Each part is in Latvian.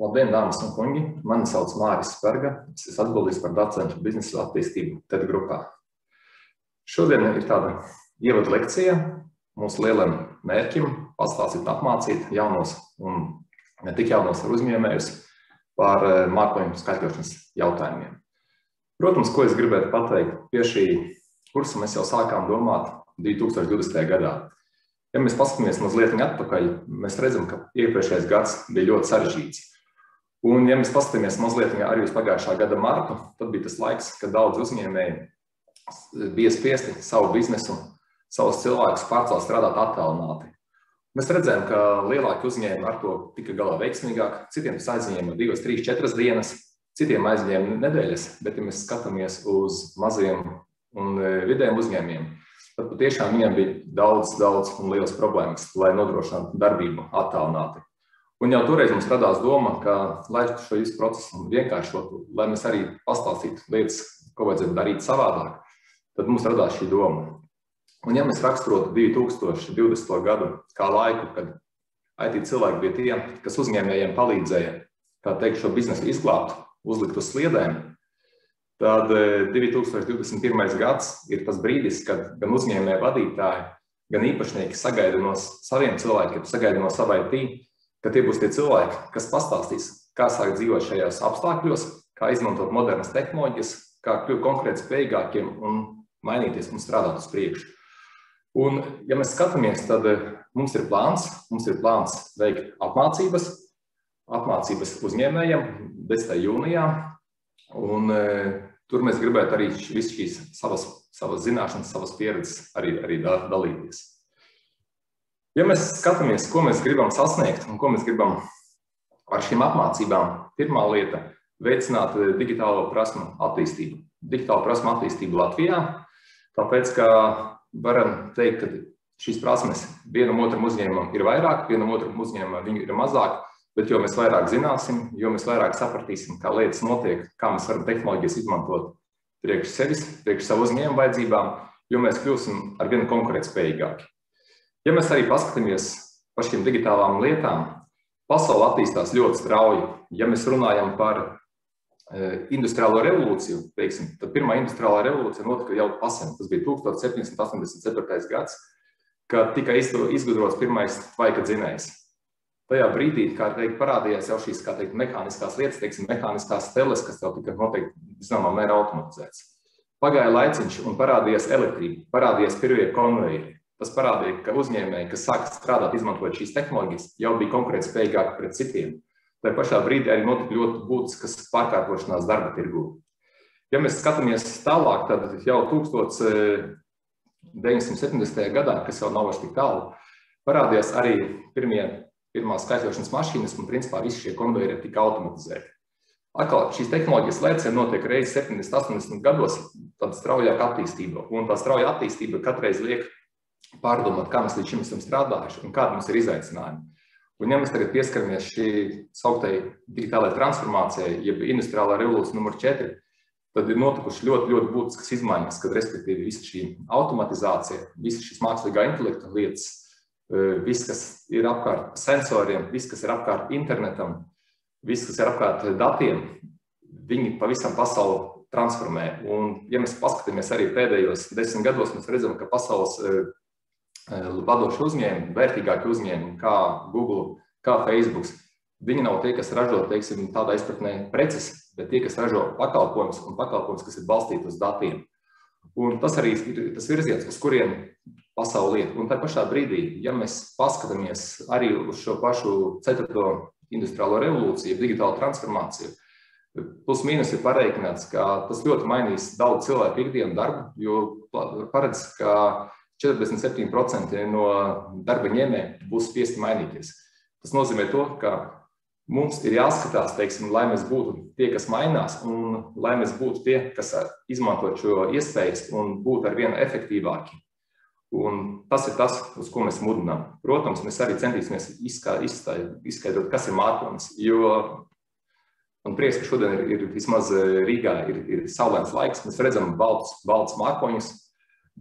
Labdien, dāmas un kungi! Mani sauc Māris Sperga. Es esmu atbildīgs par datacentra biznesa attīstību TED grupā. Šodien ir tāda ievada lekcija mūsu lielam mērķim pastāstīt un apmācīt jaunos un ne tik jaunos uzņēmējus par mākoņu skaitļošanas jautājumiem. Protams, ko es gribētu pateikt, pie šī kursa mēs jau sākām domāt 2020. gadā. Ja mēs paskatāmies mazliet atpakaļ, mēs redzam, ka iepriekšējais gads bija ļoti sarežģīts. Un, ja mēs paskatāmies mazliet arī uz pagājušā gada martu, tad bija tas laiks, kad daudz uzņēmēji bija spiesti savu biznesu, savus cilvēkus pārcelt strādāt attālināti. Mēs redzējām, ka lielāki uzņēmumi ar to tika galā veiksmīgāk, citiem tas aizņēma 2, 3, 4 dienas, citiem aizņēma nedēļas, bet ja mēs skatāmies uz maziem un vidējiem uzņēmumiem, tad patiešām viņiem bija daudz un lielas problēmas, lai nodrošinātu darbību attālināti. Un jau toreiz mums radās doma, ka, lai šo visu procesu vienkāršotu, lai mēs arī pastāstītu lietas, ko vajadzētu darīt savādāk, tad mums radās šī doma. Un ja mēs raksturotu 2020. gadu kā laiku, kad IT cilvēki bija tie, kas uzņēmējiem palīdzēja, kā teikt, šo biznesu izglābt, uzlikt uz sliedēm, tad 2021. gads ir tas brīdis, kad gan uzņēmēju vadītāji, gan īpašnieki sagaida no saviem cilvēkiem, sagaida no sava IT, ka tie būs tie cilvēki, kas pastāstīs, kā sākt dzīvot šajos apstākļos, kā izmantot modernas tehnoloģijas, kā kļūt konkrēti spējīgākiem un mainīties un strādāt uz priekšu. Un, ja mēs skatāmies, tad mums ir plāns veikt apmācības uzņēmējiem 10. jūnijā, un tur mēs gribētu arī visu šīs savas zināšanas, savas pieredzes arī dalīties. Ja mēs skatāmies, ko mēs gribam sasniegt un ko mēs gribam ar šīm apmācībām, pirmā lieta – veicināt digitālo prasmu attīstību. Digitālo prasmu attīstību Latvijā, tāpēc, ka varam teikt, ka šīs prasmes vienam otram uzņēmumam ir vairāk, vienam otram uzņēmumam viņu ir mazāk, bet jo mēs vairāk zināsim, jo mēs vairāk sapratīsim, kā lietas notiek, kā mēs varam tehnoloģijas izmantot priekš sevis, priekš savu uzņēmumu vajadzībām, jo mēs kļūsim ar vienu konkurētspējīgāki. Ja mēs arī paskatāmies par šīm digitālām lietām, pasaule attīstās ļoti strauji. Ja mēs runājam par industriālo revolūciju, teiksim, tad pirmā industriālā revolūcija notika jau pasen. Tas bija 1787. gads, kad tika izgudrots pirmais tvaika dzinējs. Tajā brīdī, kā teikt, parādījās jau šīs, kā teikt, mehāniskās lietas, teiksim, mehāniskās teles, kas jau tika noteikti, zināmā mērā automatizēts. Pagāja laiciņš un parādījās elektrība, parādījās pirmie konvejeri. Tas parādīja, ka uzņēmēji, kas sāka strādāt, izmantojot šīs tehnoloģijas, jau bija konkurētspējīgāki pret citiem. Tā pašā brīdī arī notika ļoti būtiskas pārkārtošanās darba tirgū. Ja mēs skatāmies tālāk, tad jau 1970. gadā, kas jau nav vairs tik tālu, parādījās arī pirmās skaitļošanas mašīnas un principā visi šie konvejeri tika automatizēti. Atkal šīs tehnoloģijas lēcieni notiek reizi 70–80 gados, tad straujāka attīstība. Un tā strauja attīstība katreiz liek pārdomāt, kā mēs līdz šim esam strādājuši un kāda mums ir izaicinājumi. Un ja mēs tagad pieskaramies šī sauktai digitālajai transformācijai, jeb industriālā revolūcija numur 4, tad ir notikuši ļoti būtiskas izmaiņas, kad respektīvi visa šī automatizācija, visa šīs mākslīgā intelekta lietas, viss, kas ir apkārt sensoriem, viss, kas ir apkārt internetam, viss, kas ir apkārt datiem, viņi pavisam pasauli transformē. Un ja mēs paskatāmies arī pēdējos 10 gados, mēs redzam, ka pasaules vadoši uzņēmumi, vērtīgāki uzņēmumi, kā Google, kā Facebook, viņi nav tie, kas ražo, teiksim, tādā izpratnē preces, bet tie, kas ražo pakalpojumus, kas ir balstīti uz datiem. Un tas arī ir tas virziens, uz kuriem pasauli iet. Un tā pašā brīdī, ja mēs paskatāmies arī uz šo pašu 4. industriālo revolūciju, digitālo transformāciju, plus mīnus ir pareikināts, ka tas ļoti mainīs daudz cilvēku ikdienu darbu, jo paredz, ka 47% no darba ņēmējiem būs spiesti mainīties. Tas nozīmē to, ka mums ir jāskatās, teiksim, lai mēs būtu tie, kas mainās, un lai mēs būtu tie, kas izmanto šo iespējas un būtu ar vienu efektīvāki. Un tas ir tas, uz ko mēs mudinām. Protams, mēs arī centīsimies izskaidrot, kas ir mākonis, jo man prieks, ka šodien ir vismaz Rīgā ir saulains laiks, mēs redzam baltus mākoņus,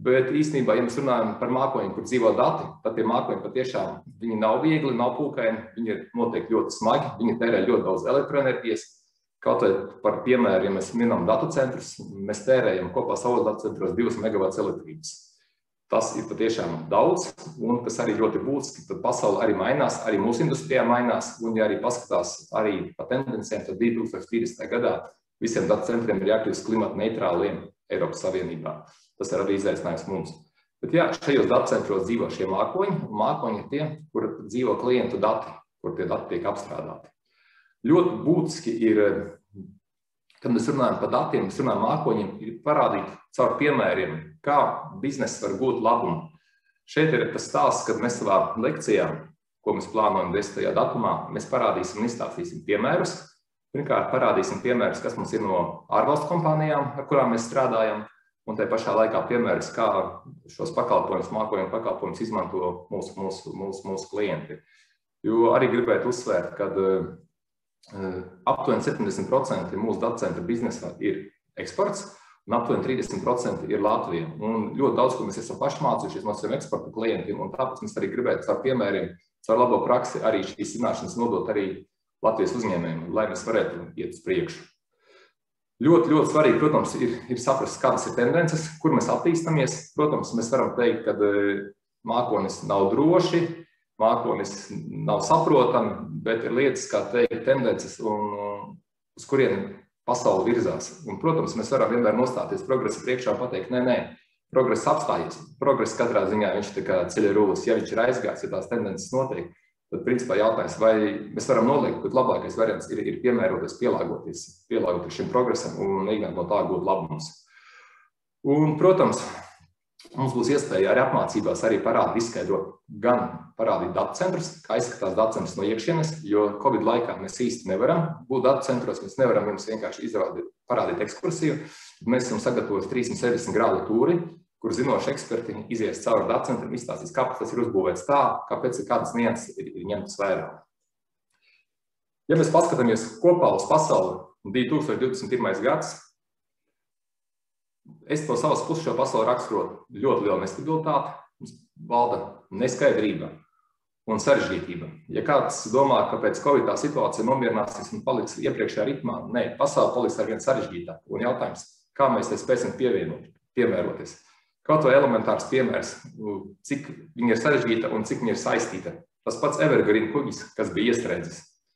Bet īstenībā, ja mēs runājam par mākoņiem, kur dzīvo dati, tad tie mākoņi patiešām viņi nav viegli, nav pūkaini, viņi ir noteikti ļoti smagi, viņi tērē ļoti daudz elektroenerģijas. Kaut vai par piemēru, ja mēs minam datu centrus, mēs tērējam kopā savos datu centros 2 megavatus elektrības. Tas ir patiešām daudz, un tas arī ļoti būtiski, tad pasaule arī mainās, arī mūsu industrijā mainās, un ja arī paskatās arī pa tendencēm, tad 2040. gadā visiem datu centriem ir jākļūst klimata neitrāliem Eiropas Savienībā. Tas ir arī izaicinājums mums. Bet jā, šajos datu centros dzīvo šie mākoņi, un mākoņi ir tie, kur dzīvo klientu dati, kur tie dati tiek apstrādāti. Ļoti būtiski ir, kad mēs runājam par datiem, mēs runājam mākoņiem, ir parādīt caur piemēriem, kā bizness var gūt labumu. Šeit ir tas stāsts, kad mēs savā lekcijā, ko mēs plānojam 10. datumā, mēs parādīsim un izstāstīsim piemērus. Pirmkārt, parādīsim piemērus, kas mums ir no ārvalstu kompānijām, ar kurām mēs strādājam, un tai pašā laikā piemērs, kā šos pakalpojumus, mākoņu pakalpojumus izmanto mūsu klienti. Jo arī gribētu uzsvērt, ka aptuveni 70% mūsu datu centra biznesa ir eksports, un aptuveni 30% ir Latvija. Un ļoti daudz, ko mēs esam paši mācījušies no saviem eksporta klientiem, un tāpēc mēs arī gribētu caur piemēriem, caur labo praksi arī šīs zināšanas nodot arī Latvijas uzņēmējiem, lai mēs varētu iet uz priekšu. Ļoti, ļoti svarīgi, protams, ir saprast, kādas ir tendences, kur mēs attīstamies. Protams, mēs varam teikt, ka mākonis nav droši, mākonis nav saprotami, bet ir lietas, kā teikt, tendences, un uz kurien pasauli virzās. Un, protams, mēs varam vienmēr nostāties progresa priekšā un pateikt, nē, progress apstājies. Progress katrā ziņā viņš tā kā ceļa rullis, ja viņš ir aizgājis, ja tās tendences notiek. Tad, principā, jautājums, vai mēs varam noliekt, bet labākais variants ir piemēroties, pielāgoties šim progresam un mēģināt no tā gūt labumus. Un, protams, mums būs iespēja arī apmācībās arī izskaidrot, gan parādīt datu centrus, kā izskatās datu centrs no iekšienes, jo Covid laikā mēs īsti nevaram būt datu centros, mēs nevaram jums vienkārši parādīt ekskursiju. Mēs esam sagatavojuši 360 grādu tūri, kur zinoši eksperti izies cauri datu centram, izstāstīs, kāpēc tas ir uzbūvēts tā, kāpēc ir kādas nianses ir ņemtas vērā. Ja mēs paskatāmies kopā uz pasauli 2021. gads, es no savas puses šo pasauli raksturotu ļoti liela nestabilitāte, mums valda neskaidrība un sarežģītība. Ja kāds domā, ka pēc Covid tā situācija nomierināsies un paliks iepriekšējā ritmā, nē, pasauli paliks arvien sarežģītāk. Un jautājums, kā mēs te spēsim piemēroties? Kaut vai elementārs piemērs, cik viņa ir sarežģīta un cik viņa ir saistīta. Tas pats Evergreen kuģis, kas bija iestrēdzis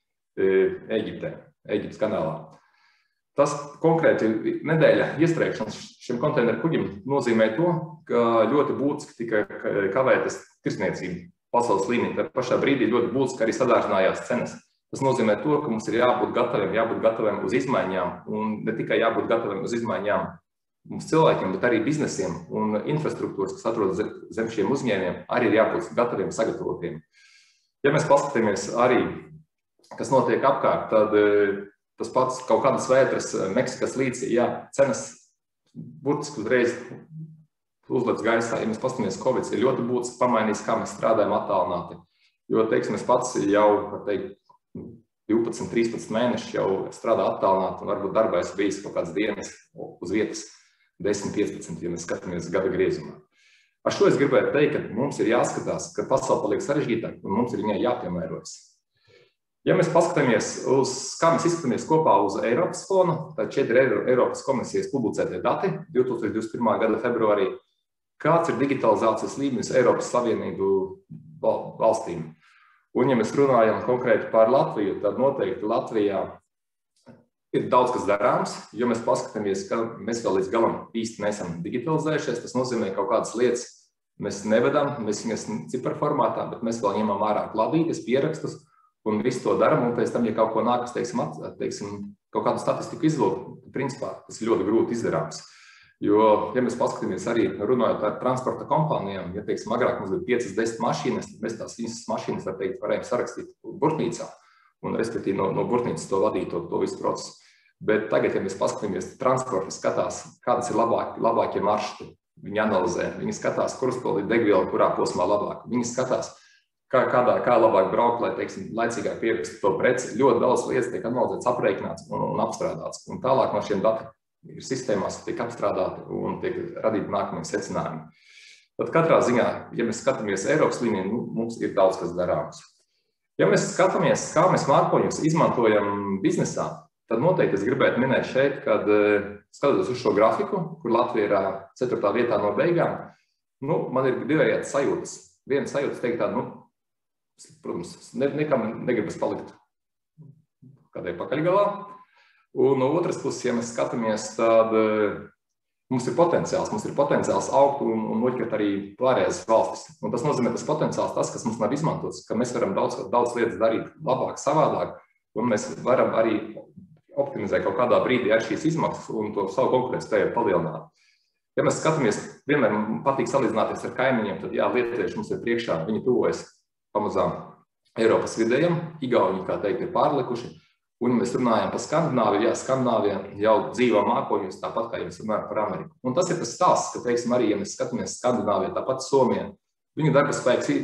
Ēģiptes kanālā. Tas konkrēti nedēļa iestrēgšanas šim konteineru kuģim nozīmē to, ka ļoti būtiski tika kavētas tirsniecība pasaules līmenī. Tā pašā brīdī ļoti būtiski arī sadārdzinājās cenas. Tas nozīmē to, ka mums ir jābūt gataviem uz izmaiņām, un ne tikai jābūt gataviem uz izmaiņām mums cilvēkiem, bet arī biznesiem un infrastruktūras, kas atrodas zem šiem uzņēmiem, arī ir jābūt gataviem, sagatavotiem. Ja mēs paskatāmies arī, kas notiek apkārt, tad tas pats kaut kādas vētras Meksikas līcī, jā, cenas burtiski uzreiz uzlec gaisā. Ja mēs paskatāmies, Covid ir ļoti būtiski pamainījis, kā mēs strādājam attālināti. Jo, teiksim, es pats jau, teikt, 12, 13 mēneši jau strādā attālināti, un varbūt darbā es bijis kaut kādas dienas uz vietas 10, 15, ja mēs skatāmies gada griezumā. Ar šo es gribētu teikt, ka mums ir jāskatās, ka pasaule paliek sarežģītāk, un mums ir viņai jāpiemērojas. Ja mēs paskatāmies uz, kā mēs izskatāmies kopā uz Eiropas fonu, tad šeit ir Eiropas komisijas publicētie dati 2021. gada februārī. Kāds ir digitalizācijas līmenis Eiropas Savienību valstīm? Un, ja mēs runājam konkrēti par Latviju, tad noteikti Latvijā ir daudz kas darāms, jo mēs paskatāmies, ka mēs vēl līdz galam īsti neesam digitalizējušies. Tas nozīmē, ka kaut kādas lietas mēs nevedam, mēs viņas ciparu formātā, bet mēs vēl ņemam ārā kladītes, pierakstus un visu to daram. Un pēc tam, ja kaut ko nākas, teiksim, kaut kādu statistiku izlūk, principā tas ir ļoti grūti izdarāms. Jo, ja mēs paskatāmies arī runājot ar transporta kompānijām, ja, teiksim, agrāk mums bija 5-10 mašīnas, tad mēs tās visas mašīnas, var teikt, varējām sarakstīt burtnīcā un, respektīvi, no burtnīcas to vadīt, to visu procesu. Bet tagad, ja mēs paskatāmies, transporta skatās, kādas ir labākie maršruti, viņi analizē, viņi skatās, kuras pildīt degvielu, kurā posmā labāk. Viņi skatās, kā labāk braukt, lai, teiksim, laicīgāk pierakstītu to preci. Ļoti daudz lietas tiek analizēts, aprēķināts un apstrādāts. Un tālāk no šiem ir sistēmās, tiek apstrādāti un tiek radīti nākamie secinājumi. Tad katrā ziņā, ja mēs skatāmies Eiropas līmenī, mums ir daudz kas darāms. Ja mēs skatāmies, kā mēs mākoņus izmantojam biznesā, tad noteikti es gribētu minēt šeit, kad skatoties uz šo grafiku, kur Latvija ir 4. vietā no beigām, man ir divējādas sajūtas. Viena sajūta teikt tāda, protams, nekam negribas palikt kādai pakaļgalā. Un no otras puses, ja mēs skatāmies, tad mums ir potenciāls augt un noķert arī pārējās valstis. Un tas nozīmē, tas potenciāls, tas, kas mums nav izmantots, ka mēs varam daudz lietas darīt labāk, savādāk, un mēs varam arī optimizēt kaut kādā brīdī ar šīs izmaksas un to savu konkurētspēju palielināt. Ja mēs skatāmies, vienmēr patīk salīdzināties ar kaimiņiem, tad jā, lietuvieši mums ir priekšā, viņi tuvojas pamazām Eiropas vidējiem, Igauni, kā teikt, ir pārlikuši, un mēs runājam par Skandināviju, jā, Skandināvija jau dzīvo mākoņos, tāpat kā jums runājam par Ameriku. Un tas ir tas stāsts, ka, teiksim, arī, ja mēs skatāmies Skandināviju, tāpat Somijā, viņu darba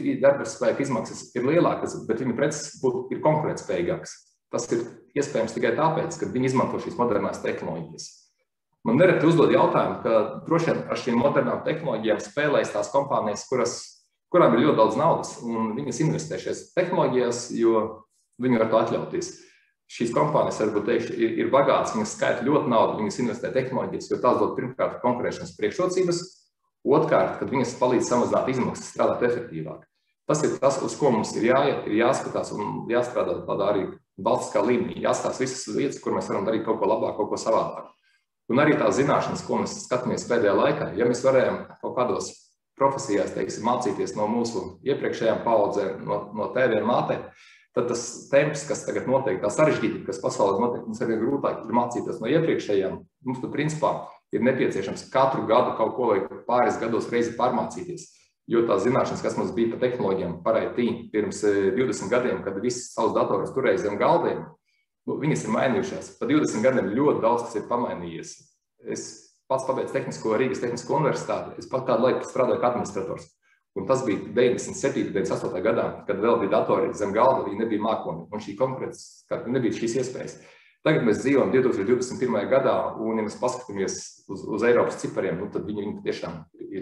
spēka izmaksas ir lielākas, bet viņu preces ir konkurētspējīgākas. Tas ir iespējams tikai tāpēc, ka viņi izmanto šīs modernās tehnoloģijas. Man nereti uzdod jautājumu, ka droši vien ar šīm modernām tehnoloģijām spēlēs tās kompānijas, kurām ir ļoti daudz naudas, un viņas investē šajās tehnoloģijās, jo viņi var to atļauties. Šīs kompānijas, varbūt teikšu, ir bagātas, viņas skaita ļoti naudu, viņas investē tehnoloģijas, jo tās dod pirmkārt konkurēšanas priekšrocības, otrkārt, kad viņas palīdz samazināt izmaksas, strādāt efektīvāk. Tas ir tas, uz ko mums ir jāiet, ir jāskatās un jāstrādā tādā arī valstiskā līmenī, jāskatās visas vietas, kur mēs varam darīt kaut ko labāk, kaut ko savādāk. Un arī tās zināšanas, ko mēs skatāmies pēdējā laikā, ja mēs varējām kaut kādos profesijās, teiksim, mācīties no mūsu iepriekšējām paudzēm, no tēviem mātēm, tad tas temps, kas tagad notiek, tā sarežģītība, kas pasaulē notiek, mums arī grūtāk ir mācīties no iepriekšējām. Mums tad, principā, ir nepieciešams katru gadu kaut ko vai pāris gados reizi pārmācīties, jo tās zināšanas, kas mums bija par tehnoloģijām, par IT pirms 20 gadiem, kad visi savus datorus turēja zem galdiem, viņas ir mainījušās. Pa 20 gadiem ļoti daudz, kas ir pamainījies. Es pats pabeidzu Rīgas Tehnisko universitāti, es pat kādu laiku strādāju kā administrators. Un tas bija 97. 98. gadā, kad vēl bija datori zem galda, viņi nebija mākoņi. Un šī konkrētas, nebija šīs iespējas. Tagad mēs dzīvojam 2021. gadā, un ja mēs paskatāmies uz Eiropas cipariem, tad viņi tiešām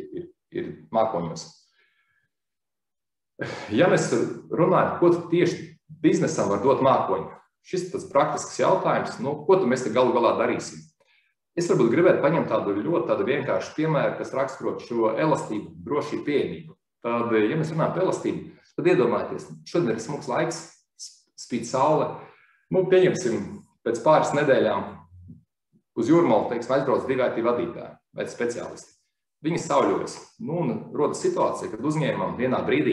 ir mākoņos. Ja mēs runājam, ko tieši biznesam var dot mākoņi, šis ir tas praktisks jautājums, ko tad mēs te galu galā darīsim? Es varbūt gribētu paņemt tādu ļoti vienkāršu piemēru, kas raksturot šo elastību, drošību, pieejamību. Tad, ja mēs runājam par elastību, tad iedomājieties, šodien ir smuks laiks, spīd saule. Pieņemsim, pēc pāris nedēļām uz Jūrmalu, teiksim, aizbrauc 2 IT vadītāji vai speciālisti. Viņi sauļojas. Un rodas situācija, kad uzņēmumam vienā brīdī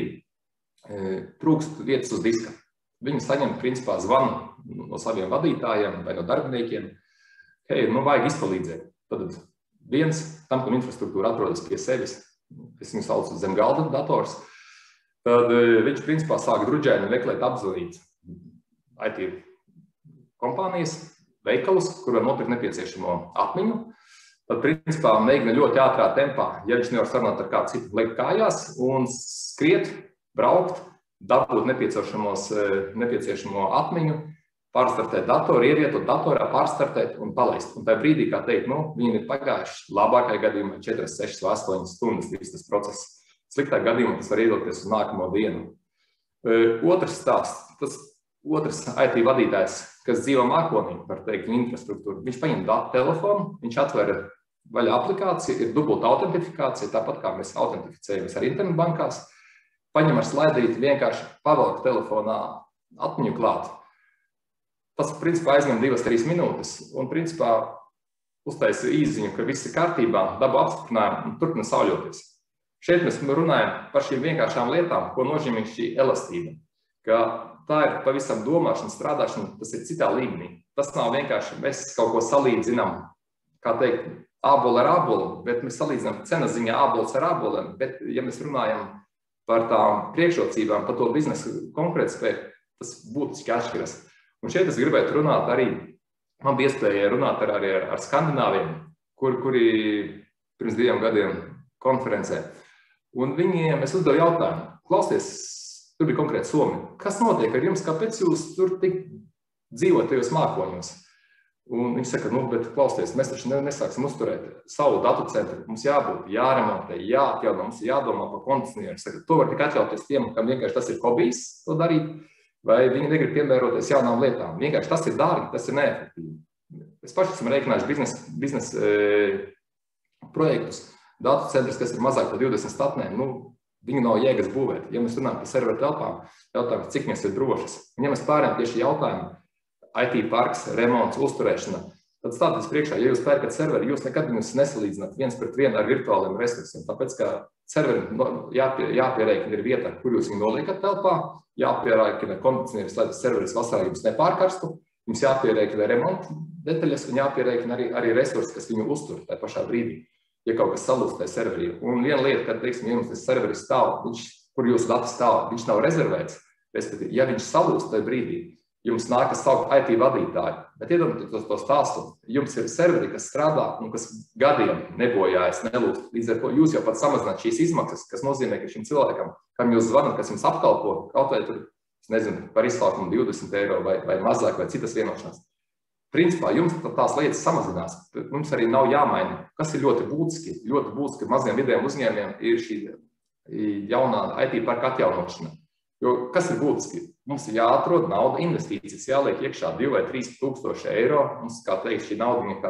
trūkst vietas uz diska. Viņi saņem, principā, zvanu no saviem vadītājiem vai no darbiniekiem. Hei, vajag izpalīdzēt. Tad viens, tam, kam infrastruktūra atrodas pie sevis, es viņu saucu zem galda dators, tad viņš, principā, sāk druģēni meklēt apzvanīt IT kompānijas, veikalus, kur var nopirkt nepieciešamo atmiņu. Tad, principā, mēģina ļoti ātrā tempā, ja viņš nevar sarunāt ar kādu citu, lekt kājās un skriet, braukt, dabūt nepieciešamo atmiņu, pārstartēt datoru, ievietot datorā, pārstartēt un palaist. Un tajā brīdī, kā teikt, viņiem ir pagājuši labākajā gadījumā 4, 6 vai 8 stundas viss tas process. Sliktā gadījumā tas var ievilkties uz nākamo dienu. Otrs stāsts, tas otrs IT vadītājs, kas dzīvo mākonī, var teikt, infrastruktūru, viņš paņem telefonu, viņš atver vaļā aplikāciju, ir dubulta autentifikācija, tāpat kā mēs autentificējamies ar internetbankās, paņem ar slaidīti, vienkārši pavelk telefonā atmiņu klāt. Tas, principā, aizņem 2-3 minūtes un, principā, uztaisa īsziņu, ka viss ir kārtībā, dabū apstiprinājumu un turpina sauļoties. Šeit mēs runājam par šīm vienkāršām lietām, ko nozīmē šī elastība. Ka tā ir pavisam domāšana, strādāšana, tas ir citā līmenī. Tas nav vienkārši, mēs kaut ko salīdzinām, kā teikt, ābolu ar ābolu, bet mēs salīdzinām cenas ziņā ābols ar āboliem, bet, ja mēs runājam par tām priekšrocībām, par to biznesa konkurētspēju, tas būtiski atšķiras. Un šeit es gribētu runāt arī, man bija iespēja runāt arī ar skandināviem, kuri pirms 2 gadiem konferencē. Un viņiem es uzdevu jautājumu, klausieties, tur bija konkrēti Somi, kas notiek ar jums, kāpēc jūs tur tik dzīvot tajos mākoņos? Un viņi saka, bet klausieties, mēs taču nesāksim uzturēt savu datu centru. Mums jābūt, jāremontē, jāatjauno, mums jādomā par kondicionieru. Saka, to var tik atļauties tiem, kam vienkārši tas ir hobijs to darīt, vai viņi negrib piemēroties jaunām lietām. Vienkārši tas ir dārgi, tas ir neefektīvi. Es paši esmu rēķinājuši biznesa projektus, datu centrus, kas ir mazāk par 20 statnēm, viņu nav jēgas būvēt. Ja mēs runājam par serveru telpām, jautājums, cik mēs ir drošas. Un ja mēs pārējām pie šī jautājuma, IT parks, remonts, uzturēšana, tad stāties priekšā, ja jūs pērkat serveri, jūs nekad viņus nesalīdzināt viens pret vienu ar virtuāliem resursiem, tāpēc, ka serveri jāpierēķina ir vieta, kur jūs viņu noliekat telpā, jāpierēķina kondicionieris, lai tas serveris vasarā jums nepārkarstu, jums jāpierēķina remonta detaļas un jāpierēķina arī resursi, kas viņu uztur tajā pašā brīdī, ja kaut kas salūst tajā serverī. Un viena lieta, kad, teiksim, jums tas serveris stāv, kur jūsu dati stāv, viņš nav rezervēts, respektīvi, ja viņš salūst tajā brīdī, jums nākas saukt IT vadītāji, bet iedomājieties to stāstu. Jums ir serveri, kas strādā un kas gadiem nebojājas, nelūst. Līdz ar to jūs jau pat samazināt šīs izmaksas, kas nozīmē, ka šim cilvēkam, kam jūs zvanat, kas jums apkalpo, kaut vai tur, es nezinu, par izslēgumu 20 eiro vai mazāk vai citas vienošanās. Principā jums tās lietas samazinās. Mums arī nav jāmaina. Kas ir ļoti būtiski maziem vidējiem uzņēmējiem ir šī jaunā IT parka atjaunošana. Jo kas ir būtiski? Mums ir jāatrod nauda investīcijas, jāliek iekšā 2 vai 3 tūkstoši eiro. Mums, kā teikt, šī nauda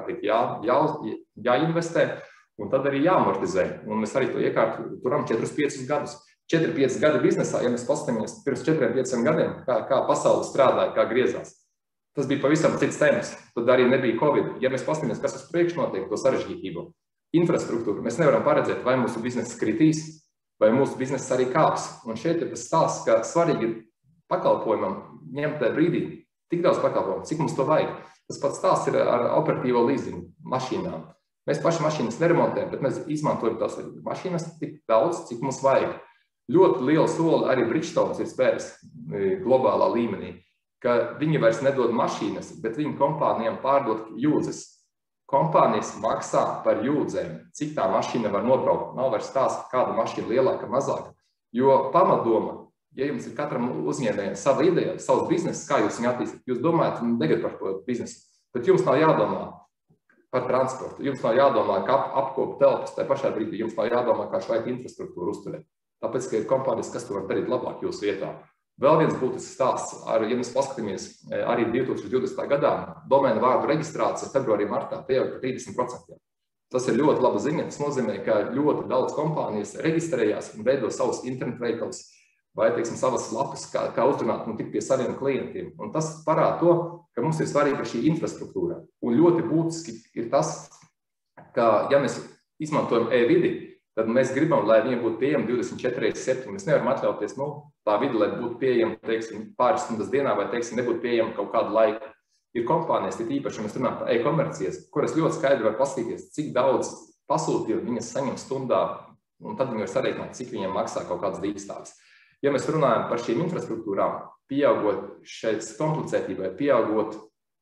jāinvestē un tad arī jāamortizē. Un mēs arī to iekārtu turam 4-5 gadus. 4-5 gadi biznesā, ja mēs paskatāmies pirms 4-5 gadiem, kā pasaule strādāja, kā griezās. Tas bija pavisam cits tēmas. Tad arī nebija Covid. Ja mēs paskatāmies, kas uz priekšu notiek, to sarežģītību, infrastruktūru, mēs nevaram paredzēt, vai mūsu biznesa kritīs, vai mūsu bizness arī kāps. Un šeit ir tas stāsts, ka svarīgi ir pakalpojumam ņemt tajā brīdī tik daudz pakalpojumu, cik mums to vajag. Tas pats stāsts ir ar operatīvo līzingu mašīnām. Mēs paši mašīnas neremontējam, bet mēs izmantojam tās mašīnas tik daudz, cik mums vajag. Ļoti liela soli arī Bridgestone ir spēris globālā līmenī, ka viņi vairs nedod mašīnas, bet viņi kompānijām pārdod jūdzes. Kompānijas maksā par jūdzēm, cik tā mašīna var nobraukt. Nav vairs stāsts, kāda mašīna lielāka, mazāka. Jo pamatdoma, ja jums ir katram uzņēmējam sava ideja, savs bizness, kā jūs viņu attīstāt, jūs domājat negad par to biznesu, bet jums nav jādomā par transportu, jums nav jādomā, kā apkopu telpas, tajā pašā brīdī jums nav jādomā, kā šo IT infrastruktūru uzturēt. Tāpēc, ka ir kompānijas, kas to var darīt labāk jūsu vietā. Vēl viens būtisks stāsts, ja mēs paskatāmies arī 2020. gadā, domēna vārdu reģistrācija februārī, martā pieauga par 30%. Tas ir ļoti laba ziņa. Tas nozīmē, ka ļoti daudz kompānijas reģistrējās un veido savus internetu veikalus vai, teiksim, savas lapas, kā uzrunāt un tikt pie saviem klientiem. Un tas parāda to, ka mums ir svarīga šī infrastruktūra. Un ļoti būtiski ir tas, ka, ja mēs izmantojam e-vidi, tad mēs gribam, lai viņi būtu pieejami 24/7. Mēs nevaram atļauties, tā vidi, lai būtu pieejama, teiksim, pāris stundas dienā vai, teiksim, nebūtu pieejama kaut kādu laiku. Ir kompānijas, īpaši mēs runājam par e-komercijas, kuras ļoti skaidri var paskatīties, cik daudz pasūtījumu viņas saņem stundā, un tad viņi var sarēķināt, cik viņiem maksā kaut kāds dīkstāvis. Ja mēs runājam par šīm infrastruktūrām, pieaugot šeit komplicētībai, pieaugot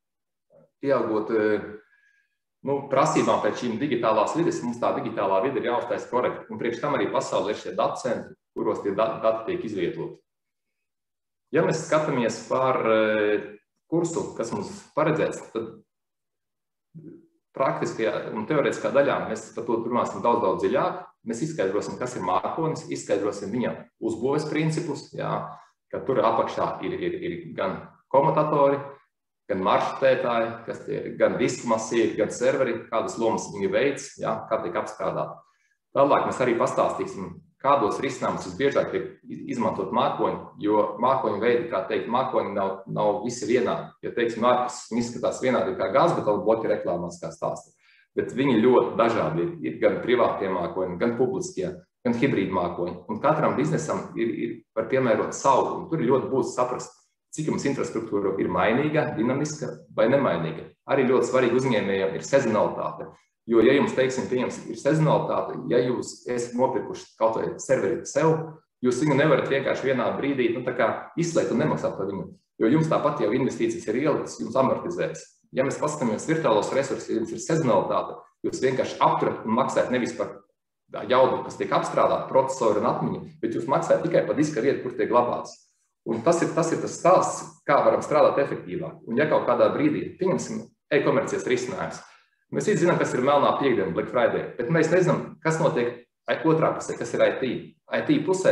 prasībām pēc šīm digitālās vides, mums tā digitālā vide ir jāuztais korekti. Un priekš tam arī pasaulē ir šie datu centri, kuros tie dati tiek izvietoti. Ja mēs skatāmies par kursu, kas mums paredzēts, tad praktiskajā un teorētiskā daļā mēs par to runāsim daudz dziļāk. Mēs izskaidrosim, kas ir mākonis, izskaidrosim viņam uzbūves principus, ka tur apakšā ir gan komutatori, gan maršrutētāji, kas ir gan diska masīvi, gan serveri, kādas lomas viņi veids, kā tiek apstrādāti. Tālāk mēs arī pastāstīsim, kādos risinājumus visbiežāk tiek izmantot mākoņi, jo mākoņu veidi, kā teikt, mākoņi nav visi vienādi. Ja, teiksim, ārpus izskatās vienādi kā gazbetonu bloki reklāmās, kā stāsta. Bet viņi ļoti dažādi ir gan privātie mākoņi, gan publiskie, gan hibrīdi mākoņi. Un katram biznesam ir var piemērot savu, un tur ir ļoti būtiski saprast, cik jums infrastruktūra ir mainīga, dinamiska vai nemainīga. Arī ļoti svarīgi uzņēmējiem ir sezonalitāte. Jo, ja jums, teiksim, ir sezonalitāte, ja jūs esat nopirkuši kaut vai serveri sev, jūs viņu nevarat vienkārši vienā brīdī izslēgt un nemaksāt par viņu. Jo jums tāpat jau investīcijas ir ieliktas, jums amortizējas. Ja mēs paskatāmies virtuālos resursus, ja jums ir sezonalitāte, jūs vienkārši apturat un maksājat nevis par jaudu, kas tiek apstrādāta, procesoru un atmiņu, bet jūs maksājat tikai par diska vietu, kur tiek glabāts. Un tas ir tas stāsts, kā varam strādāt efektīvāk. Un ja kaut kādā brīdī, pieņemsim, e-komercijas risinājums. Mēs visi zinām, kas ir melnā piekdiena, Black Friday, bet mēs nezinām, kas notiek otrā pusē, kas ir IT. IT pusē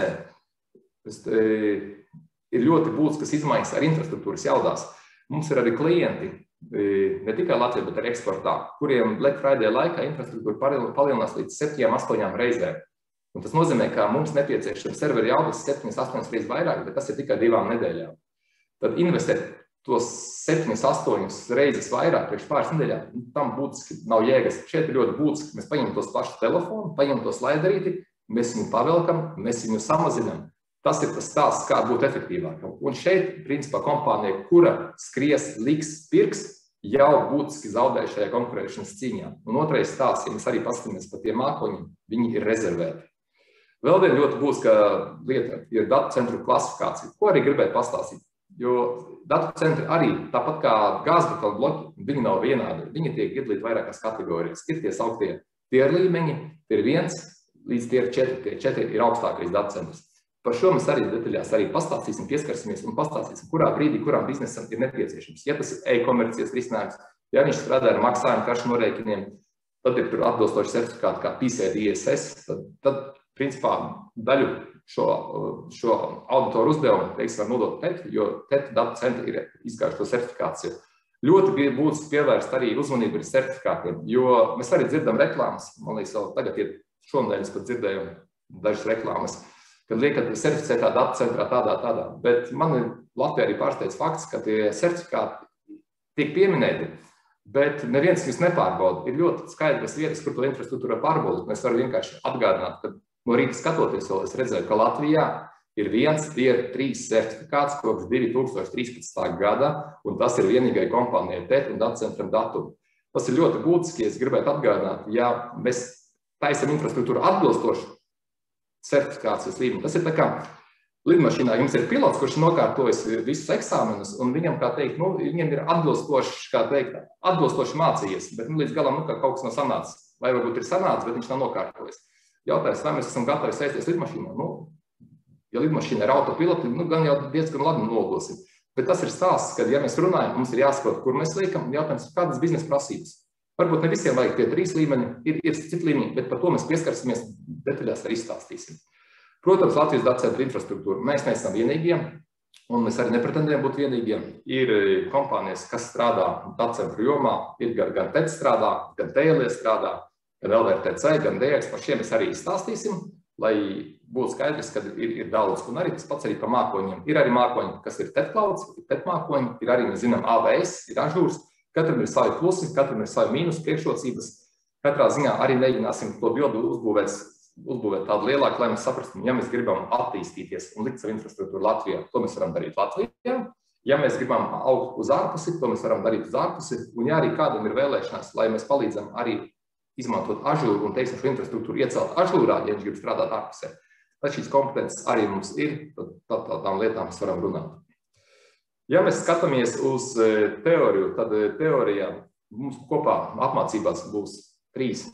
ir ļoti būtiskas izmaiņas ar infrastruktūras jaudās. Mums ir arī klienti, ne tikai Latvijā, bet arī eksportā, kuriem Black Friday laikā infrastruktūra palielinās līdz 7-8 reizēm. Un tas nozīmē, ka mums nepieciešams serveri jaudas 7-8 reizes vairāk, bet tas ir tikai 2 nedēļām. Tad investēt tos 7-8 reizes vairāk priekš pāris nedēļām, tam būtiski nav jēgas. Šeit ir ļoti būtiski, mēs paņemam tos pašu telefonu, paņemam to slaiderīti, mēs viņu pavelkam, mēs viņu samazinām. Tas ir tas stāsts, kā būt efektīvākam. Un šeit, principā, kompānija, kura skries, liks, pirks, jau būtiski zaudē šajā konkurēšanas cīņā. Un otrais stāsts, ja mēs arī paskatāmies par tiem mākoņiem, viņi ir rezervēti. Vēl viena ļoti būtiska lieta ir datu centru klasifikācija, ko arī gribētu pastāstīt. Jo datu centri arī, tāpat kā gāzgatavu bloki, viņi nav vienādi. Viņi tiek iedalīti vairākās kategorijās. Ir tie sauktie tier līmeņi, tie ir 1 līdz tier 4. Tie 4 ir augstākais datu centrs. Par šo mēs arī detaļās arī pastāstīsim, pieskarsimies un pastāstīsim, kurā brīdī, kurām biznesam ir nepieciešams. Ja tas ir e-komercijas risinājums, ja viņš strādā ar maksājumu karšu norēķiniem, tad ir tur atbilstoši certifikāti kā PCI DSS, tad principā daļu šo auditoru uzdevumu, var nodot TET, jo TET datu centri ir izgājuši to certifikāciju. Ļoti būtiski pievērst arī uzmanību ar certifikātiem, jo mēs arī dzirdam reklāmas, man liekas, vēl tagad šonadēļ mēs pat dzirdējam dažas reklāmas, kad liekat certificētā datu centrā tādā, bet man Latvijā arī pārsteidz fakts, ka tie certifikāti tiek pieminēti, bet neviens viņus nepārbauda. Ir ļoti skaidras vietas, kur to infrastruktūru pārbaudīt. Mēs varam vienkārši atgādināt, ka no rīta skatoties, es redzēju, ka Latvijā ir 1 tier 3 certifikāts kopš 2013. gada, un tas ir vienīgai kompānijai TET un datacentram Datum. Tas ir ļoti būtiski, es gribētu atgādināt, ja mēs taisam infrastruktūru atbilstošu certifikācijas līmeni. Tas ir tā kā lidmašīnā jums ir pilots, kurš nokārtojas visus eksāmenus, un viņam, kā teikt, viņam ir atbilstoši mācījies, bet līdz galam, kā kaut kas nav sanācis. Vai varbūt ir sanācis, bet viņš nav nokārtojies. Jautājums, vai mēs esam gatavi sēsties lidmašīnā? Ja lidmašīna ir autopiloti, gan jau diezgan labi nolidosim. Bet tas ir stāsts, kad, ja mēs runājam, mums ir jāsaprot, kur mēs liekam, un jautājums, kādas biznesa prasības. Varbūt ne visiem vajag tie 3 līmeņi, ir citi līmeņi, bet par to mēs pieskarsimies detaļās arī izstāstīsim. Protams, Latvijas datacentra infrastruktūra. Mēs neesam vienīgie, un mēs arī nepretendējam būt vienīgie. Ir kompānijas, kas strādā datacentru jomā, ir gan TET strādā, gan TLE strādā, gan LVRTC, gan DX. Par šiem mēs arī izstāstīsim, lai būtu skaidrs, ka ir daudz. Un arī tas pats arī par mākoņiem. Ir arī mākoņi, kas ir TET clouds, ir TET mākoņi, ir arī, mēs zinām, AWS, ir Azure. Katram ir savi plusi, katram ir savi mīnus priekšrocības. Katrā ziņā arī mēģināsim to bildu uzbūvēt tādu lielāku, lai mēs saprastu, ja mēs gribam attīstīties un likt savu infrastruktūru Latvijā, to mēs varam darīt Latvijā. Ja mēs gribam augt uz ārpusi, to mēs varam darīt uz ārpusi. Un ja arī kādam ir vēlēšanās, lai mēs palīdzam arī izmantot Azure un, teiksim, šo infrastruktūru iecelt Azure, ja viņš grib strādāt ārpusē, tad šīs kompetences arī mums ir, tad tādām lietām mēs varam runāt. Ja mēs skatāmies uz teoriju, tad teorijā mums kopā apmācībās būs 3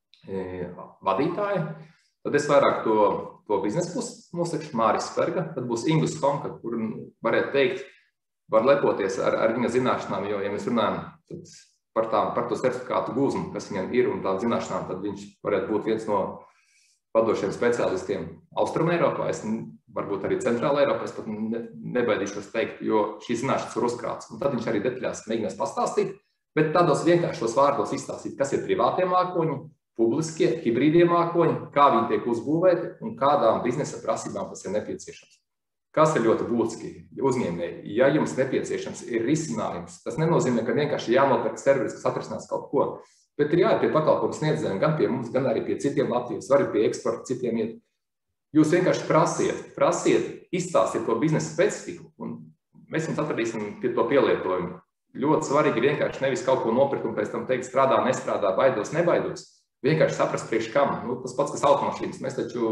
vadītāji. Tad es vairāk to biznesa pusi nosakšu, Māris Sperga, tad būs Ingus Honka, kur varētu teikt, var lepoties ar viņa zināšanām, jo, ja mēs runājam par to certifikātu gūzmu, kas viņam ir un tām zināšanām, tad viņš varētu būt viens no vadošiem speciālistiem Austrum Eiropā, varbūt arī Centrāla Eiropā, es pat nebaidīšos teikt, jo šīs zināšanas var uzkrāts. Un tad viņš arī detaļās mēģinās pastāstīt, bet tādos vienkāršos vārdos izstāstīt, kas ir privātie mākoņi, publiskie, hibrīdie mākoņi, kā viņi tiek uzbūvēti un kādām biznesa prasībām tas ir nepieciešams. Kas ir ļoti būtiski uzņēmēji? Ja jums nepieciešams ir risinājums, tas nenozīmē, ka vienkārši jānopērk serveris, kas atrisinās kaut ko, bet ir jāiet pie pakalpojumu sniedzējiem, gan pie mums, gan arī pie citiem Latvijas, var pie eksporta citiem iet. Jūs vienkārši prasiet, izstāstiet to biznesa specifiku, un mēs jums atradīsim pie to pielietojumu. Ļoti svarīgi vienkārši nevis kaut ko nopirkt un pēc tam teikt, strādā, nestrādā, baidos, nebaidos. Vienkārši saprast priekš kam. Tas pats, kas automašīnas. Mēs taču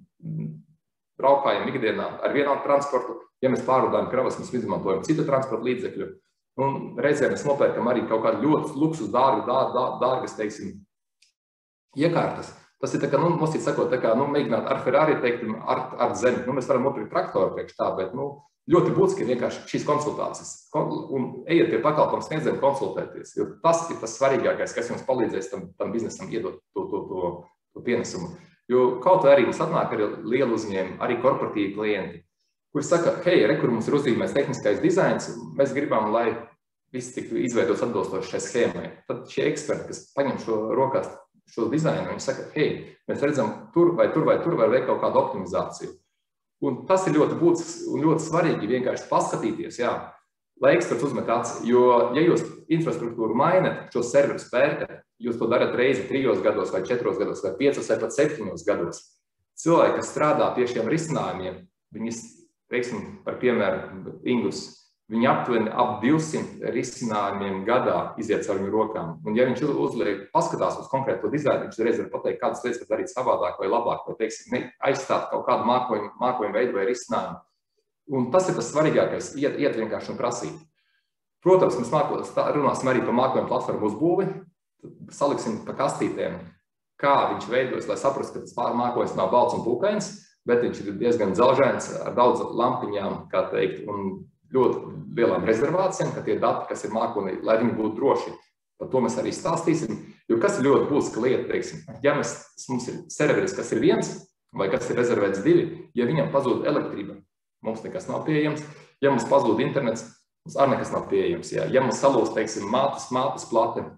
braukājam ikdienā ar vienādu transportu. Ja mēs pārvadājam kravas, mēs izmantojam citu transporta līdzekļu. Un reizē mēs nopērkam arī kaut kādu ļoti luksus dārgas, teiksim, iekārtas. Tas ir tā kā, mostīt sakot, tā kā, mēģināt ar Ferrari, teiksim, ar zemi. Mēs varam nopirkt traktoru priekš tā, bet, ļoti būtiski ir vienkārši šīs konsultācijas. Un ejiet pie pakalpojumu sniedzējiem konsultēties, jo tas ir tas svarīgākais, kas jums palīdzēs tam biznesam iedot to pienesumu. Jo kaut arī mums atnāk arī lieli uzņēmumi, arī korporatīvi klienti, kuri saka, hei, kur mums ir uzzīmēts tehniskais dizains, mēs gribam, lai viss tiktu izveidots atbilstoši šai schēmai. Tad šie eksperti, kas paņem rokās šo dizainu, viņi saka, hei, mēs redzam, tur vai tur var veikt kaut kādu optimizāciju. Un tas ir ļoti būtisks un ļoti svarīgi vienkārši paskatīties, lai eksperts uzmet aci, jo, ja jūs infrastruktūru mainat, šo serverus pērkat, jūs to darat reizi 3 gados vai 4 gados vai 5 vai pat 7 gados. Cilvēki, kas strādā pie šiem risinājumiem, viņi, teiksim, par piemēru Ingus, viņi aptuveni ap 200 risinājumiem gadā iziet caur viņu rokām. Un ja viņš paskatās uz konkrēto dizainu, viņš reiz var pateikt, kādas lietas var darīt savādāk vai labāk, vai, teiksim, aizstāt kaut kādu mākoņu veidu vai risinājumu. Un tas ir tas svarīgākais, iet vienkārši un prasīt. Protams, mēs runāsim arī par mākoņu platformu uzbūvi, saliksim pa kastītēm, kā viņš veidojas, lai saprastu, ka tas mākoņs nav balts un pūkains, bet viņš ir diezgan dzelžains ar daudz lampiņām, kā teikt, un ļoti lielām rezervācijām, ka tie dati, kas ir mākonī, lai viņi būtu droši. Par to mēs arī stāstīsim, jo kas ir ļoti būtiska lieta, teiksim, ja mums ir serveris, kas ir 1 vai kas ir rezervēts 2, ja viņam pazūd elektrība, mums nekas nav pieejams, ja mums pazūd internets, mums arī nekas nav pieejams, ja mums salūst, teiksim, mātes plate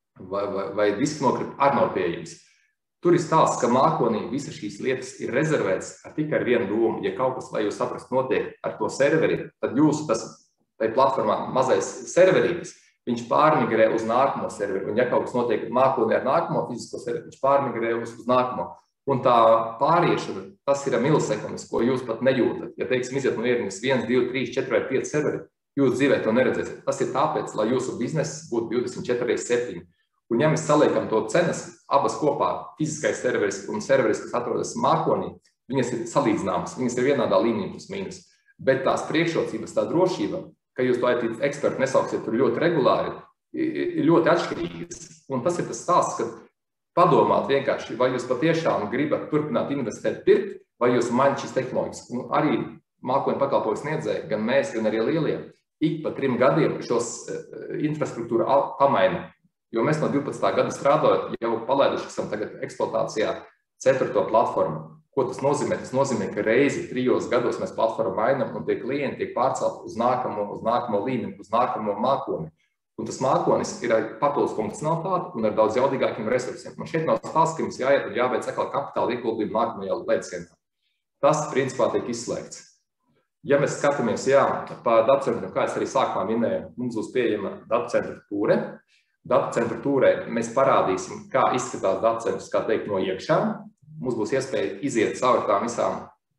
vai diski nokrita, arī nav pieejams. Tur ir stāsts, ka mākonī visas šīs lietas ir rezervētas tikai ar vienu domu. Ja kaut kas, lai jūs saprastu, notiek ar to serveri, tad jūsu tai platformā mazais serverītis, viņš pārmigrē uz nākamo serveri. Un ja kaut kas notiek mākonī ar nākamo fizisko serveri, viņš pārmigrē uz nākamo. Un tā pāriešana, tas ir milisekundes, ko jūs pat nejūtat. Ja, teiksim, iziet no ierīnas 1, 2, 3, 4 vai 5 serveri, jūs dzīvē to neredzēsiet. Tas ir tāpēc, lai jūsu bizness būtu 24/7. Un ja mēs saliekam to cenas, abas kopā, fiziskais serveris un serveris, kas atrodas mākonī, viņas ir salīdzināmas, viņas ir vienādā līmenī plus mīnus. Bet tās priekšrocības, tā drošība, ka jūs to IT ekspertu nesauksiet tur ļoti regulāri, ir ļoti atšķirīgas. Un tas ir tas stāsts, ka padomāt vienkārši, vai jūs patiešām gribat turpināt investēt pirkt, vai jūs mainat šīs tehnoloģijas. Un arī mākoņu pakalpojumu sniedzēji, gan mēs, gan arī lielie, ik pa 3 gadiem šos infrastruktūru pamaina. Jo mēs no 12. gada strādājot, jau palaiduši esam tagad eksploatācijā 4. platformu. Ko tas nozīmē? Tas nozīmē, ka reizi 3 gados mēs platformu mainam un tie klienti tiek pārcelt uz nākamo līmeni, uz nākamo mākoni. Un tas mākonis ir ar papildus funkcionalitāti un ar daudz jaudīgākiem resursiem. Un šeit nav stāsts, ka mums jāiet un jāveic atkal kapitāla ieguldījumu nākamajā lēcienā. Tas principā tiek izslēgts. Ja mēs skatāmies, par datacentru, kā es arī sākumā minēju, mums būs pieejama datacentru tūre. Datacentru tūrē mēs parādīsim, kā izskatās datacentrs, kā teikt, no iekšā. Mums būs iespēja iziet cauri tām visām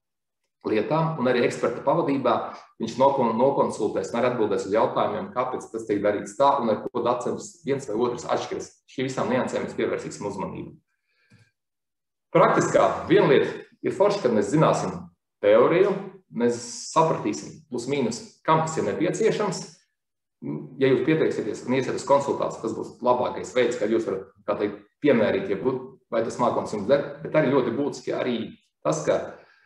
lietām, un arī eksperta pavadībā viņš nokonsultēs un arī atbildēs uz jautājumiem, kāpēc tas tiek darīts tā, un ar ko datacentrs viens vai otrs atšķiras. Šī visām niansēm mēs pievērsīsim uzmanību. Praktiskā viena lieta ir forši, kad mēs zināsim teoriju, mēs sapratīsim plus mīnus, kam tas ir nepieciešams. Ja jūs pieteiksieties un iesiet uz konsultāciju, tas būs labākais veids, kā jūs varat, kā teikt, piemērīt, vai tas mākons jums der, bet arī ļoti būtiski arī tas, ka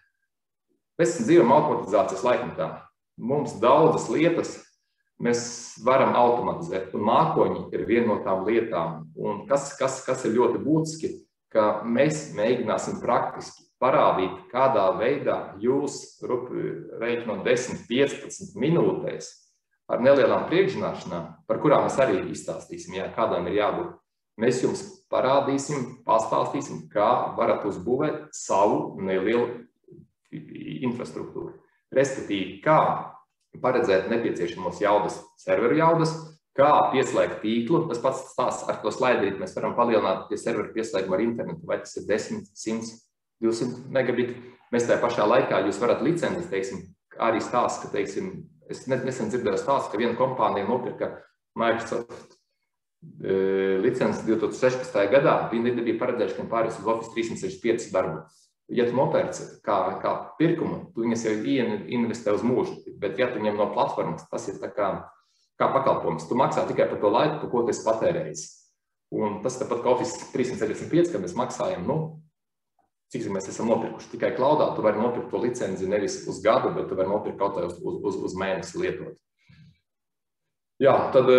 mēs dzīvojam automatizācijas laikmetā. Mums daudzas lietas mēs varam automatizēt, un mākoņi ir viena no tām lietām. Un kas ir ļoti būtiski, ka mēs mēģināsim praktiski parādīt, kādā veidā jūs reiķinot 10-15 minūtēs ar nelielām priekšzināšanām, par kurām mēs arī izstāstīsim, kādām ir jābūt. Mēs jums parādīsim, pastāstīsim, kā varat uzbūvēt savu nelielu infrastruktūru. Respektīvi, kā paredzēt nepieciešamos jaudas, serveru jaudas, kā pieslēgt tīklu. Tas pats stāsts ar to slaidīt, mēs varam palielināt pie serveru pieslēgumu ar internetu, vai tas ir 10, 100, 200 megabiti. Mēs tajā pašā laikā jūs varat licences, teiksim, arī stāsts, ka, teiksim, es nesen dzirdēju stāstu, ka viena kompānija nopirka Microsoft licences 2016. gadā. Viņi bija paredzējuši, ka pārējais uz Office 365 darbu. Ja tu nopērci kā pirkumu, tu viņas jau investē uz mūžu, bet ja tu ņem no platformas, tas ir tā kā pakalpojums. Tu maksā tikai par to laiku, par ko tu esi patērējis. Un tas tāpat kā Office 365, kad mēs maksājam, cik mēs esam nopirkuši. Tikai cloudā tu vari nopirkt to licenci nevis uz gadu, bet tu vari nopirkt kaut kā uz mēnesi lietot. Jā, tad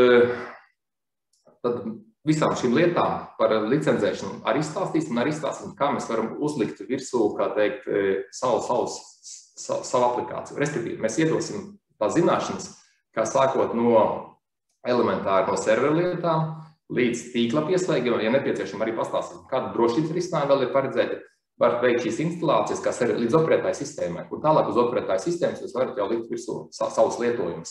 visām šīm lietām par licencēšanu arī stāstīsim, kā mēs varam uzlikt virsū, kā teikt, savu aplikāciju. Respektīvi, mēs iedosim tā zināšanas, kā sākot no elementāri no serveru lietām līdz tīkla pieslēgumam, ja nepieciešam arī pastāstīt, kādu drošības risinājumu vēl ir paredzēti, var veikt šīs instalācijas, kā līdz operētāju sistēmai. Un tālāk uz operētāju sistēmas jūs varat jau likt virsū savus lietojumus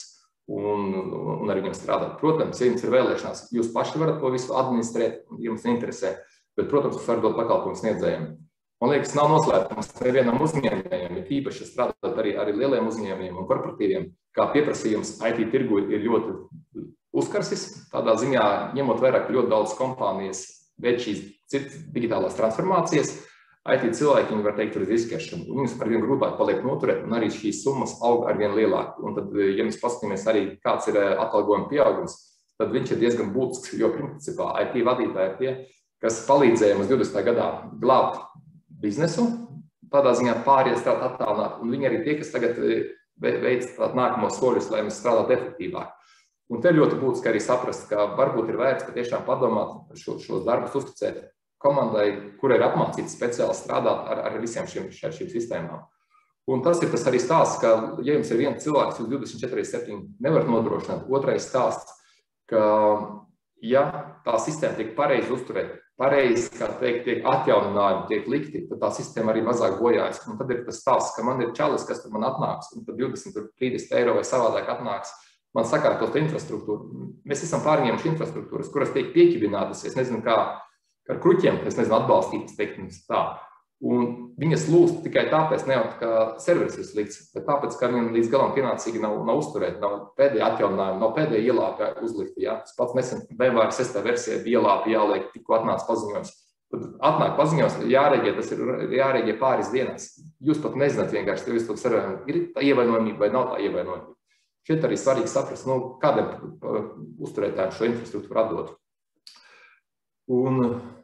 un ar viņiem strādāt. Protams, ja jums ir vēlēšanās, jūs paši varat to visu administrēt, ja jums interesē, bet, protams, jūs varat dot pakalpojumu sniedzējiem. Man liekas, nav noslēpums nevienam uzņēmējiem, ir īpaši strādāt arī lieliem uzņēmējiem un korporatīviem, kā pieprasījums IT tirgu ir ļoti uzkarsis. Tādā ziņā, ņemot vērā, ka ļoti daudz kompānijas veic šīs citas digitālās transformācijas, IT cilvēki, viņi var teikt, ir riskēšana. Viņus ar vien grūtāk paliek noturēt, un arī šīs summas aug ar vien lielāk. Un tad, ja mēs paskatāmies arī, kāds ir atalgojuma pieaugums, tad viņš ir diezgan būtisks, jo principā IT vadītāji ir tie, kas palīdzēja mums 20. gadā glābt biznesu, tādā ziņā pāriet strādāt attālināt, un viņi arī tie, kas tagad veic nākamos soļus, lai mēs strādātu efektīvāk. Un te ļoti būtiski arī saprast, ka varbūt ir vērts patiešām padomāt šos darbus uzticēt komandai, kura ir apmācīta speciāli strādāt ar visiem šīm sistēmām. Un tas ir tas arī stāsts, ka, ja jums ir viens cilvēks, jūs 24/7 nevarat nodrošināt. Otrais stāsts, ka, ja tā sistēma tiek pareizi uzturēta, pareizi, kā teikt, tiek atjauninājumi, tiek likti, tad tā sistēma arī mazāk bojājas. Un tad ir tas stāsts, ka man ir čalis, kas tur man atnāks, un tad 20-30 eiro vai savādāk atnāks, man sakārtot infrastruktūru. Mēs esam pārņēmuši infrastruktūras, kuras tiek piekibinātas, es nezinu, kā ar kruķiem, es nezinu, atbalstītas, teikums tā. Un viņas lūst tikai tāpēc, ne jau kā serveris ir slikts, bet tāpēc, ka viņam līdz galam pienācīgi nav uzturēt, nav pēdējā atjauninājuma, nav pēdējā ielāpja uzlikta. Ja? Tas pats nesen VMware 6. versijā bija ielāpja jāliek, tikko atnāca paziņojums. Tad atnāk paziņojums, jārēģē, tas ir jārēģē pāris dienās. Jūs pat nezināt vienkārši, tev to serverim ir tā ievainojamība vai nav tā ievainojamība. Šeit arī svarīgi saprast, kādiem uzturētājiem šo infrastruktūru atdot. Un,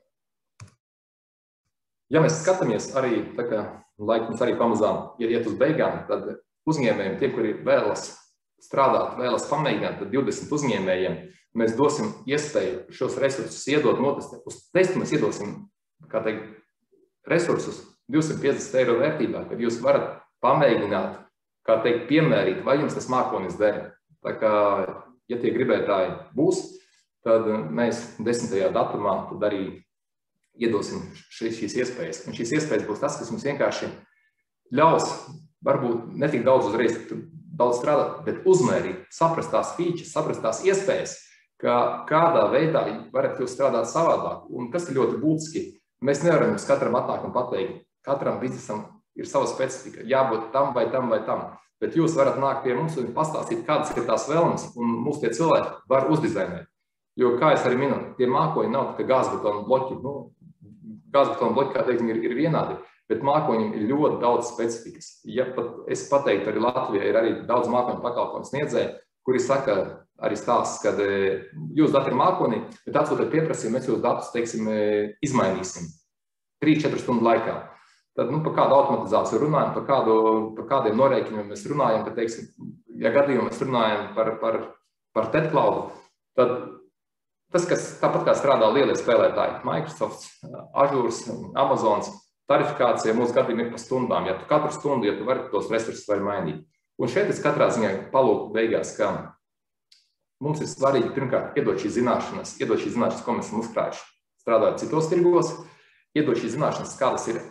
ja mēs skatāmies arī, tā kā laikums arī pamazām iet uz beigām, tad uzņēmējiem, tiem, kuri vēlas strādāt, vēlas pamēģināt, tad 20 uzņēmējiem mēs dosim iespēju šos resursus iedot notestēt. Uz testu mēs iedosim, kā teikt, resursus 250 eiro vērtībā, kad jūs varat pamēģināt, kā teikt, piemērīt, vai jums tas mākonis der. Tā kā, ja tie gribētāji būs, tad mēs 10. datumā tad arī iedosim šīs iespējas. Un šīs iespējas būs tas, kas mums vienkārši ļaus, varbūt ne tik daudz uzreiz daudz strādāt, bet uzmērīt, saprast tās features, saprast tās iespējas, ka kādā veidā varat jūs strādāt savādāk. Un kas ir ļoti būtiski, mēs nevaram jums katram atnākt un pateikt, katram biznesam ir sava specifika, jābūt tam vai tam vai tam. Bet jūs varat nākt pie mums un pastāstīt, kādas ir tās vēlmes, un mūsu tie cilvēki var uzdizainēt. Jo, kā es arī minu, tie mākoņi nav kā gāzbetona bloķi. Gāzbetona bloķi, kā teikt, ir vienādi, bet mākoņiem ir ļoti daudz specifikas. Ja pat es pateiktu, arī Latvijā ir arī daudz mākoņu pakalpojumu sniedzēju, kuri saka arī stāsts, kad jūs dati ir mākonī, bet atsūtiet pieprasījumu, mēs jūs datus, teiksim, izmainīsim 3-4 stundu laikā. Tad, par kādu automatizāciju runājam, par kādiem norēķiniem mēs runājam, tad, teiksim, ja gadījumā mēs runājam par TED-klaudu, tad tas, kas tāpat kā strādā lielie spēlētāji, Microsoft, Azure, Amazon, tarifikācija mūsu gadījumā ir pa stundām. Ja tu katru stundu, ja tu vari tos resursus vari mainīt. Un šeit es katrā ziņā palūku beigās, ka mums ir svarīgi pirmkārt iedot šīs zināšanas, ko mēs esam uzkrājuši, strādājot citos tirgos, iedot šīs zināšanas, kādas ir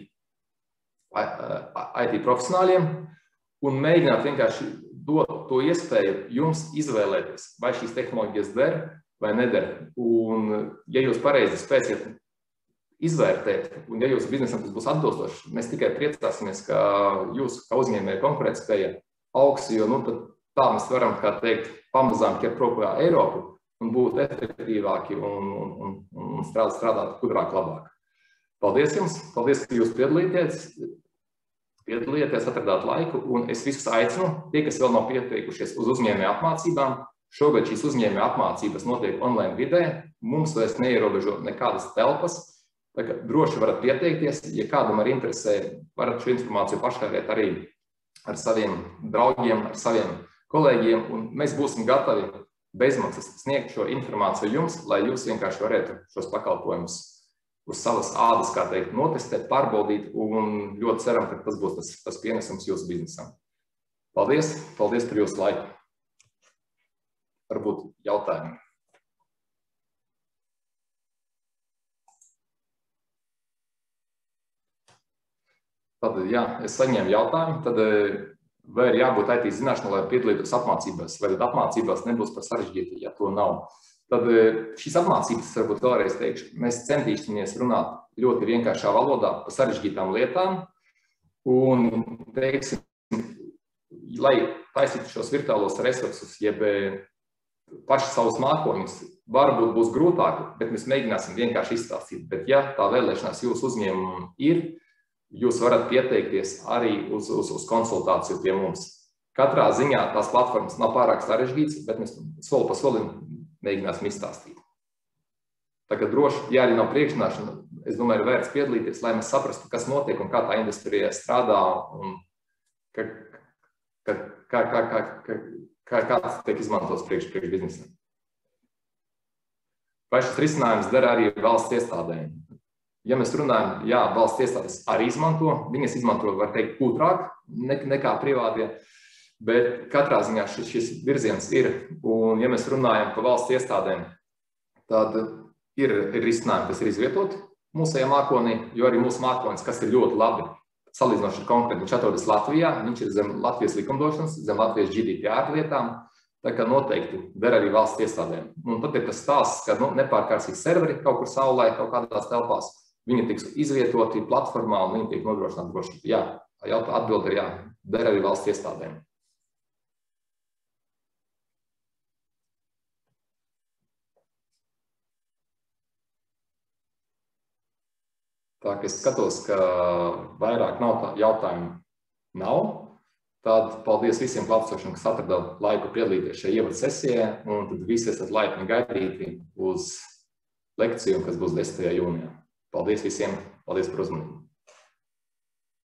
IT profesionāļiem, un mēģināt vienkārši dot to iespēju jums izvēlēties, vai šīs tehnoloģijas der vai neder. Un, ja jūs pareizi spēsiet izvērtēt, un ja jūsu biznesam tas būs atbilstošs, mēs tikai priecāsimies, ka jūs, kā uzņēmēji, konkurētspēja augs, jo tad tā mēs varam, kā teikt, pamazām ķert propā Eiropu un būt efektīvāki un strādāt gudrāk, labāk. Paldies jums, paldies, ka jūs piedalījāties, atradāt laiku, un es visus aicinu, tie, kas vēl nav pieteikušies uz uzņēmēju apmācībām, šogad šīs uzņēmēju apmācības notiek online vidē, mums vairs neierobežo nekādas telpas, Tā kā droši varat pieteikties, ja kādam arī interesē, varat šo informāciju pašķērēt arī ar saviem draugiem, ar saviem kolēģiem, un mēs būsim gatavi bezmaksas sniegt šo informāciju jums, lai jūs vienkārši varētu šos pakalpojumus uz savas ādas, kā teikt, notestēt, pārbaudīt, un ļoti ceram, ka tas būs tas pienesums jūsu biznesam. Paldies par jūsu laiku. Varbūt jautājumi. Tad, jā, es saņēmu jautājumu, tad vai ir jābūt IT zināšanai, lai piedalītos apmācībās, vai tad apmācībās nebūs par sarežģīti, ja to nav. Tad šīs apmācības, varbūt vēlreiz teikšu, mēs centīsimies runāt ļoti vienkāršā valodā par sarežģītām lietām, un, teiksim, lai taisītu šos virtuālos resursus, jeb paši savus mākoņus, varbūt būs grūtāk, bet mēs mēģināsim vienkārši izstāstīt. Bet ja tā vēlēšanās jūsu uzņēmumam ir, jūs varat pieteikties arī uz konsultāciju pie mums. Katrā ziņā tās platformas nav pārāk sarežģītas, bet mēs soli pa solim mēģināsim izstāstīt. Tā kā droši, ja arī nav priekšzināšana, es domāju, ir vērts piedalīties, lai mēs saprastu, kas notiek un kā tā industrijā strādā un kā tas tiek izmantots priekš biznesam. Vai šis risinājums der arī valsts iestādēm? Ja mēs runājam, jā, valsts iestādes arī izmanto, viņas izmanto, var teikt, kūtrāk nekā privātie, bet katrā ziņā šis virziens ir. Un ja mēs runājam par valsts iestādēm, tad ir risinājumi, kas ir izvietoti mūsējā mākonī, jo arī mūsu mākonis, kas ir ļoti labi, salīdzinoši konkrēti, viņš atrodas Latvijā, viņš ir zem Latvijas likumdošanas, zem Latvijas GDPR lietām, tā kā noteikti der arī valsts iestādēm. Un tad ir tas stāsts, ka nepārkārsīgi serveri kaut kur saulē, kaut kādās telpās, viņi tiks izvietoti platformā un viņi tiek nodrošināti drošību. Jā, atbilde ir jā, der arī valsts iestādēm. Tā kā es skatos, ka vairāk jautājumu nav, tad paldies visiem klātesošiem, kas atrada laiku piedalīties šajā ievadu sesijā, un tad visi esat laipni gaidīti uz lekciju, kas būs 10. jūnijā. Paldies visiem, paldies par uzmanību.